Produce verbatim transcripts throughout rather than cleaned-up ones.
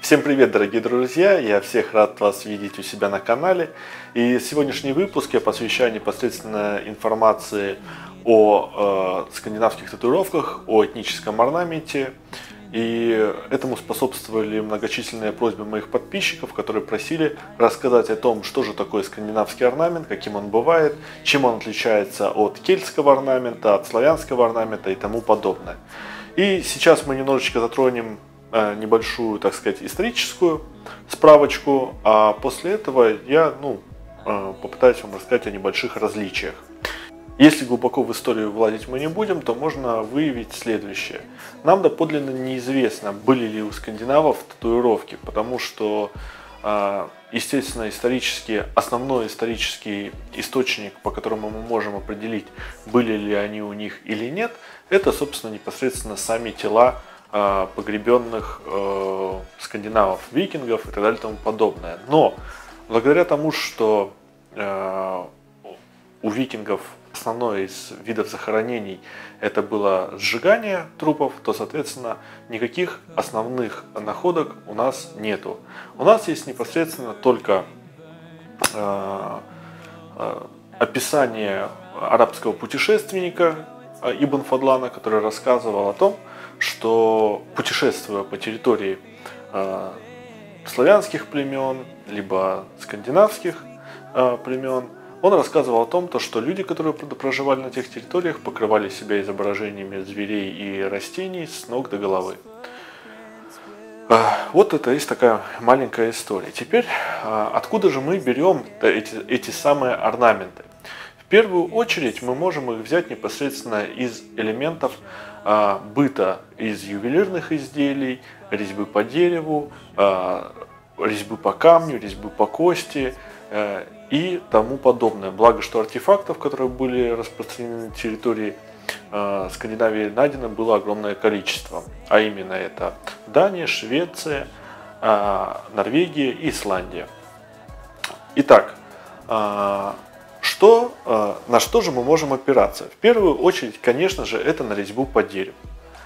Всем привет, дорогие друзья! Я всех рад вас видеть у себя на канале. И сегодняшний выпуск я посвящаю непосредственно информации о э, скандинавских татуировках, о этническом орнаменте. И этому способствовали многочисленные просьбы моих подписчиков, которые просили рассказать о том, что же такое скандинавский орнамент, каким он бывает, чем он отличается от кельтского орнамента, от славянского орнамента и тому подобное. И сейчас мы немножечко затронем небольшую, так сказать, историческую справочку, а после этого я ну, попытаюсь вам рассказать о небольших различиях. Если глубоко в историю влазить мы не будем, то можно выявить следующее. Нам доподлинно неизвестно, были ли у скандинавов татуировки, потому что, естественно, исторически, основной исторический источник, по которому мы можем определить, были ли они у них или нет, это, собственно, непосредственно сами тела погребенных э, скандинавов, викингов и так далее и тому подобное. Но благодаря тому, что э, у викингов основной из видов захоронений это было сжигание трупов, то, соответственно, никаких основных находок у нас нету. У нас есть непосредственно только э, э, описание арабского путешественника Ибн Фадлана, который рассказывал о том, что, путешествуя по территории э, славянских племен, либо скандинавских э, племен, он рассказывал о том, то, что люди, которые проживали на тех территориях, покрывали себя изображениями зверей и растений с ног до головы. Э, вот это есть такая маленькая история. Теперь, э, откуда же мы берем эти, эти самые орнаменты? В первую очередь мы можем их взять непосредственно из элементов э, быта, из ювелирных изделий, резьбы по дереву, э, резьбы по камню, резьбы по кости э, и тому подобное. Благо, что артефактов, которые были распространены на территории э, Скандинавии, найдено было огромное количество. А именно это Дания, Швеция, э, Норвегия и Исландия. Итак, э, Что, на что же мы можем опираться? В первую очередь, конечно же, это на резьбу по дереву.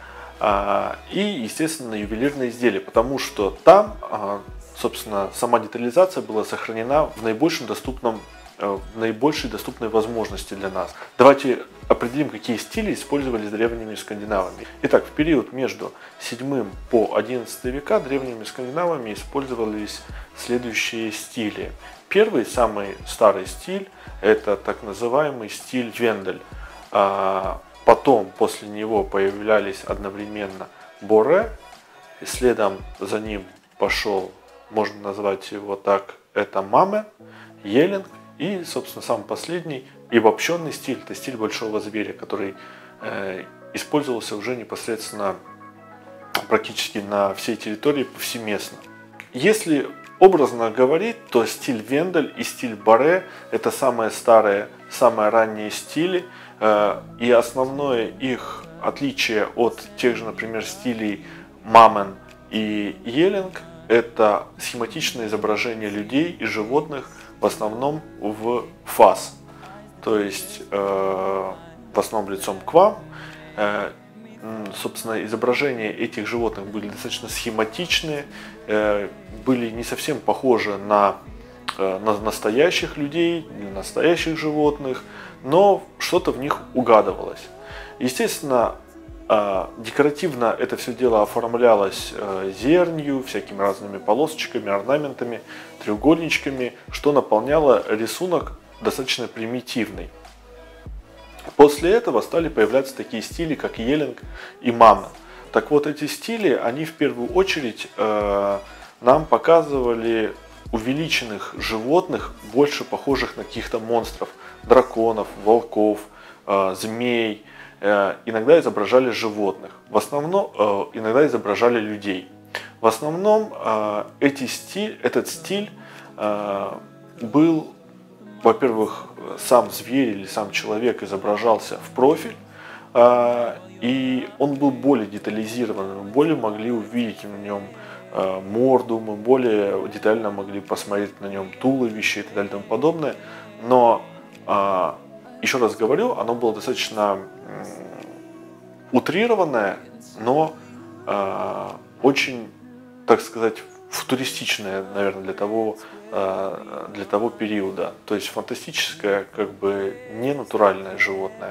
И, естественно, на ювелирные изделия, потому что там, собственно, сама детализация была сохранена в наибольшем доступном, в наибольшей доступной возможности для нас. Давайте определим, какие стили использовались древними скандинавами. Итак, в период между седьмым по одиннадцатый века древними скандинавами использовались следующие стили. Первый, самый старый стиль, это так называемый стиль Вендель. Потом, после него появлялись одновременно Боре, и следом за ним пошел, можно назвать его так, это Маме, Елинг и, собственно, самый последний и обобщенный стиль, это стиль большого зверя, который э, использовался уже непосредственно практически на всей территории повсеместно. Если образно говорить, то стиль Вендель и стиль Боре – это самые старые, самые ранние стили, и основное их отличие от тех же, например, стилей Мамен и Елинг – это схематичное изображение людей и животных в основном в фас, то есть в основном лицом к вам. Собственно, изображения этих животных были достаточно схематичные, были не совсем похожи на, на настоящих людей, настоящих животных, но что-то в них угадывалось. Естественно, декоративно это все дело оформлялось зернью, всякими разными полосочками, орнаментами, треугольничками, что наполняло рисунок достаточно примитивный. После этого стали появляться такие стили, как Елинг и Маме. Так вот, эти стили, они в первую очередь э, нам показывали увеличенных животных, больше похожих на каких-то монстров, драконов, волков, э, змей. Э, иногда изображали животных, в основном э, иногда изображали людей. В основном э, эти стиль, этот стиль э, был, во-первых, сам зверь или сам человек изображался в профиль, и он был более детализирован, мы более могли увидеть на нем морду, мы более детально могли посмотреть на нем туловище и так далее и тому подобное. Но, еще раз говорю, оно было достаточно утрированное, но очень, так сказать, футуристичное, наверное, для того, для того периода. То есть фантастическое, как бы не натуральное животное.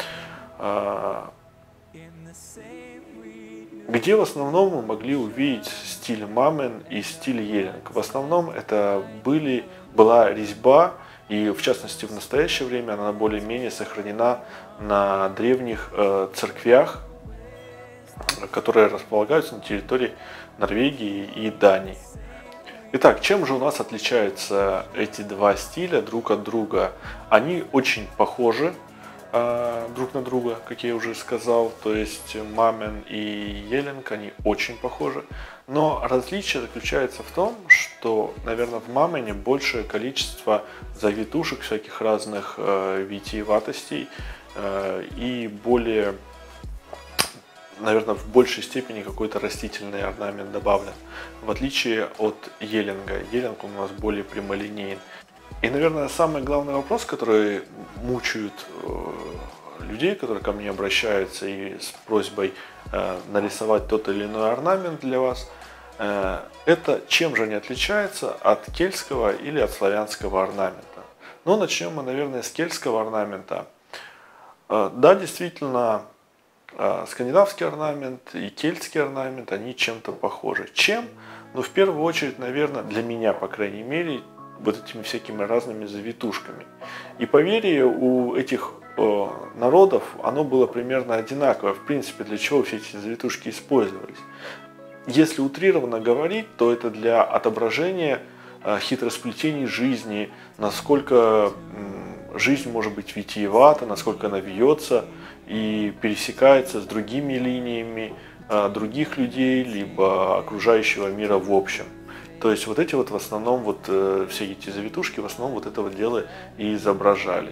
Где в основном мы могли увидеть стиль Мамен и стиль Елинг? В основном это были, была резьба, и в частности в настоящее время она более-менее сохранена на древних э, церквях, которые располагаются на территории Норвегии и Дании. Итак, чем же у нас отличаются эти два стиля друг от друга? Они очень похожи э, друг на друга, как я уже сказал, то есть Мамен и Елинг, они очень похожи. Но различие заключается в том, что, наверное, в Мамене большее количество завитушек, всяких разных э, витиеватостей э, и более, наверное, в большей степени какой-то растительный орнамент добавлен, в отличие от Елинга. Елинг у нас более прямолинейный. И, наверное, самый главный вопрос, который мучает э, людей, которые ко мне обращаются и с просьбой э, нарисовать тот или иной орнамент для вас, э, это чем же они отличаются от кельтского или от славянского орнамента. Ну, начнем мы, наверное, с кельтского орнамента. Э, да, действительно, э, скандинавский орнамент и кельтский орнамент, они чем-то похожи. Чем? Ну, в первую очередь, наверное, для меня, по крайней мере, вот этими всякими разными завитушками. И поверье у этих э, народов, оно было примерно одинаковое. В принципе, для чего все эти завитушки использовались. Если утрированно говорить, то это для отображения э, хитросплетений жизни, насколько э, жизнь может быть витиевата, насколько она вьется и пересекается с другими линиями э, других людей, либо окружающего мира в общем. То есть вот эти вот в основном, вот э, все эти завитушки в основном вот этого дела и изображались.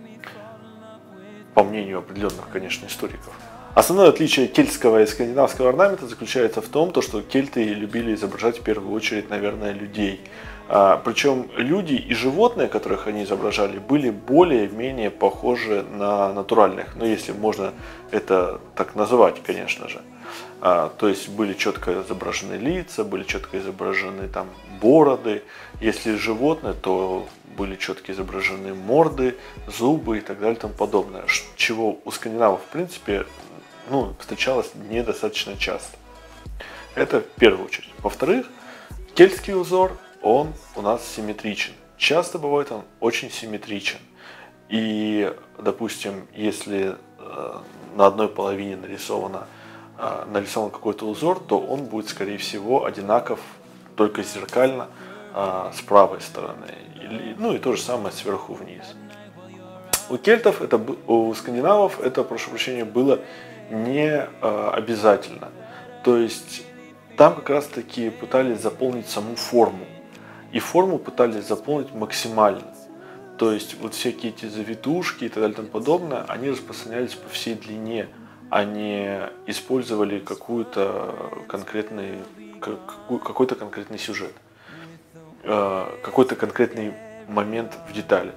По мнению определенных, конечно, историков. Основное отличие кельтского и скандинавского орнамента заключается в том, что кельты любили изображать в первую очередь, наверное, людей. А, причем люди и животные, которых они изображали, были более-менее похожи на натуральных. Ну, если можно это так называть, конечно же. А, то есть были четко изображены лица, были четко изображены там бороды. Если животные, то были четко изображены морды, зубы и так далее и тому подобное. Чего у скандинавов, в принципе, ну, встречалось недостаточно часто. Это в первую очередь. Во-вторых, кельтский узор, он у нас симметричен. Часто бывает он очень симметричен. И, допустим, если э, на одной половине нарисовано нарисован какой-то узор, то он будет, скорее всего, одинаков только зеркально а, с правой стороны. Или, ну и то же самое сверху вниз. У кельтов, это, у скандинавов это, прошу прощения, было не а, обязательно. То есть там как раз таки пытались заполнить саму форму. И форму пытались заполнить максимально. То есть вот всякие эти завитушки и так далее и тому подобное, они распространялись по всей длине. Они использовали какую-то конкретный, какой-то конкретный сюжет, какой-то конкретный момент в детали.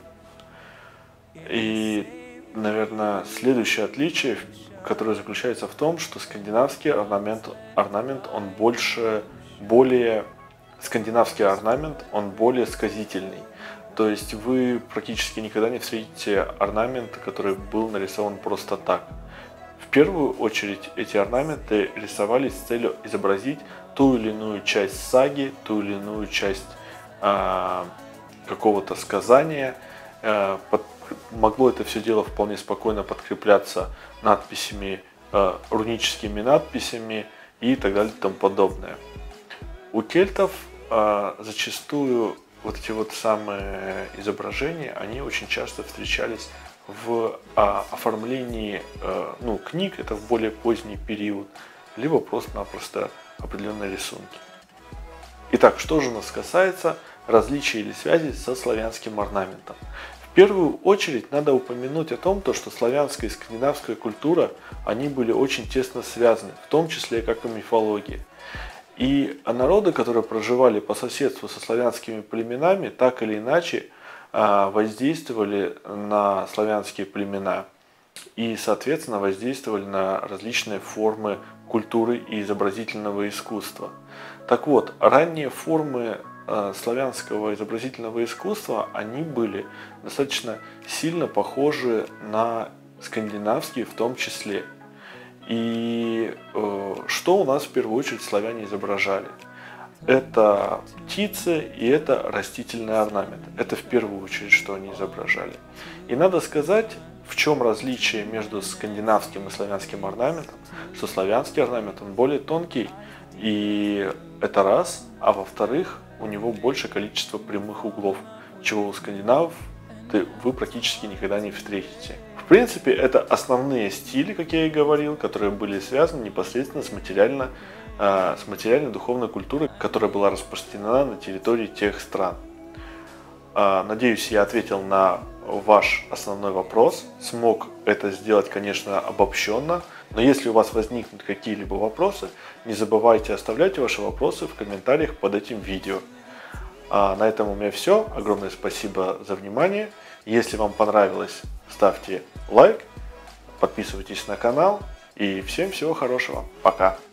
И, наверное, следующее отличие, которое заключается в том, что скандинавский орнамент, орнамент он больше, более, скандинавский орнамент, он более сказительный. То есть вы практически никогда не встретите орнамент, который был нарисован просто так. В первую очередь эти орнаменты рисовались с целью изобразить ту или иную часть саги, ту или иную часть э, какого-то сказания. Э, под, могло это все дело вполне спокойно подкрепляться надписями, э, руническими надписями и так далее и тому подобное. У кельтов э, зачастую вот эти вот самые изображения, они очень часто встречались в а, оформлении а, ну, книг, это в более поздний период, либо просто-напросто определенные рисунки. Итак, что же у нас касается различий или связей со славянским орнаментом. В первую очередь надо упомянуть о том, что славянская и скандинавская культура, они были очень тесно связаны, в том числе как и мифология. И народы, которые проживали по соседству со славянскими племенами, так или иначе воздействовали на славянские племена и, соответственно, воздействовали на различные формы культуры и изобразительного искусства. Так вот, ранние формы э, славянского изобразительного искусства, они были достаточно сильно похожи на скандинавские в том числе. И э, что у нас в первую очередь славяне изображали? Это птицы и это растительный орнамент. Это в первую очередь, что они изображали. И надо сказать, в чем различие между скандинавским и славянским орнаментом, что славянский орнамент, он более тонкий, и это раз, а во-вторых, у него большее количество прямых углов, чего у скандинавов ты, вы практически никогда не встретите. В принципе, это основные стили, как я и говорил, которые были связаны непосредственно с материально, э, с материально-духовной культурой, которая была распространена на территории тех стран. Э, надеюсь, я ответил на ваш основной вопрос. Смог это сделать, конечно, обобщенно, но если у вас возникнут какие-либо вопросы, не забывайте оставлять ваши вопросы в комментариях под этим видео. А на этом у меня все. Огромное спасибо за внимание. Если вам понравилось, ставьте лайк, подписывайтесь на канал и всем всего хорошего. Пока!